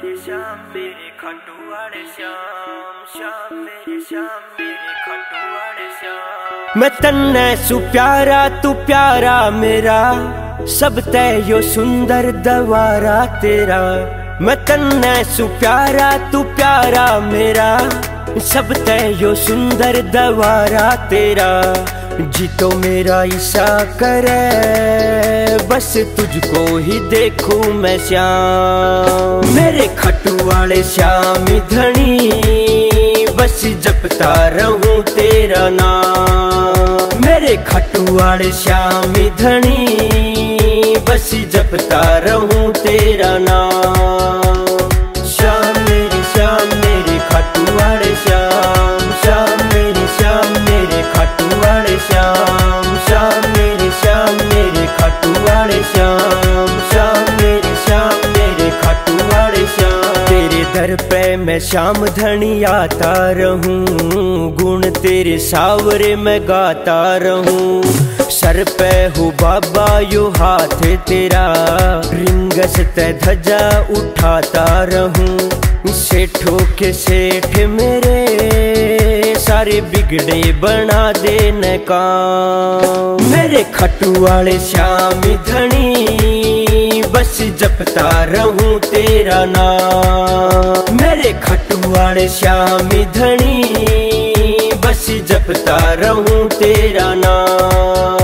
मेरे श्याम मेरे खाटू वाले श्याम, श्याम मेरे श्याम मेरे खाटू वाले श्याम। मैं तन्ने सु प्यारा तू प्यारा मेरा, सब तय यो सुंदर दवारा तेरा। मैं तन्ने सु प्यारा तू प्यारा मेरा, सब तय यो सुंदर दवारा तेरा। जी तो मेरा ईसा करे, बस तुझको ही देखूं मैं श्याम। मेरे खाटू वाले श्याम धनी, बस जपता रहूं तेरा नाम। मेरे खाटू वाले श्याम धनी, बस जपता रहूं तेरा नाम। श्याम मेरे खाटू वाले श्याम, श्याम मेरे खाटू वाले श्याम, श्याम मेरे खाटू वाले श्याम, श्याम मेरे खाटू वाले श्याम। तेरे दर पे मैं श्याम धनी आता रहूं, गुण तेरे सावरे मैं गाता रहूं। सर पे हो बाबा यो हाथ तेरा, रिंगस ते ध्वजा उठाता रहूं। सेठों के सेठ मेरे, सारे बिगड़े बना देने काम। मेरे खाटू वाले श्याम धनी, बस जपता रहूं तेरा नाम। मेरे खाटू वाले श्याम धनी, बस जपता रहूं तेरा नाम।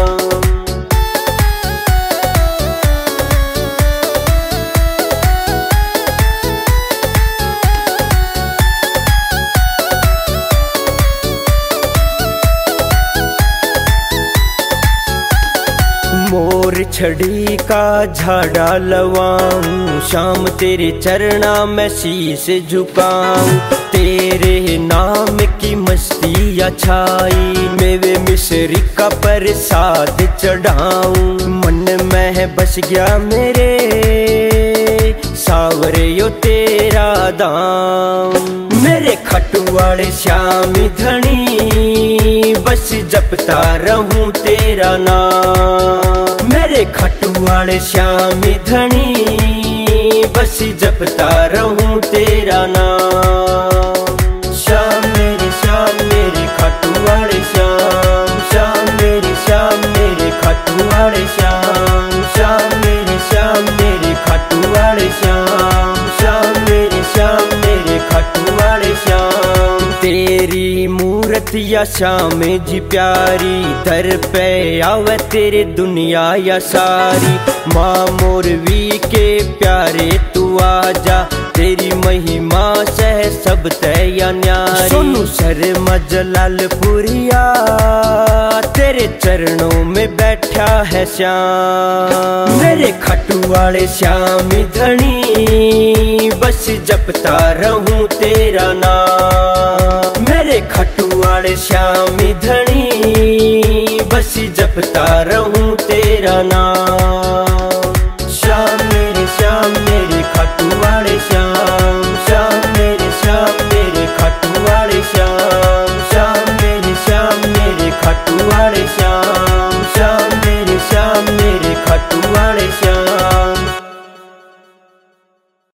मोर छड़ी का झाड़ा लवाऊं, शाम तेरे चरना में शीश झुकाऊं। तेरे नाम की मस्ती छाई, मेवे मिश्री का प्रसाद चढ़ाऊं। मन में बस गया मेरे, सावरे यो तेरा दाम। मेरे खाटू वाले श्याम धनी, बस जपता रहूं तेरा नाम। मेरे खाटू वाले श्याम धनी, बस जपता रहूं तेरा नाम। श्याम मेरे खाटू वाले श्याम, श्याम मेरे खाटू वाले श्याम, श्याम मेरे खाटू वाले श्याम, श्याम मेरे खाटू वाले श्याम। तेरी मूरत या श्याम जी प्यारी, दर पे आवे तेरे दुनिया या सारी। माँ मोरवी के प्यारे तू आजा, तेरी महिमा से सब तैया न्यारी। सोनू शर्मा जलालपुरिया, तेरे चरणों में बैठा है श्याम। मेरे खाटू वाले श्याम धनी, बस जपता रहूं तेरा नाम। मेरे खाटू वाले श्याम धनी, बस जपता रहूं तेरा नाम।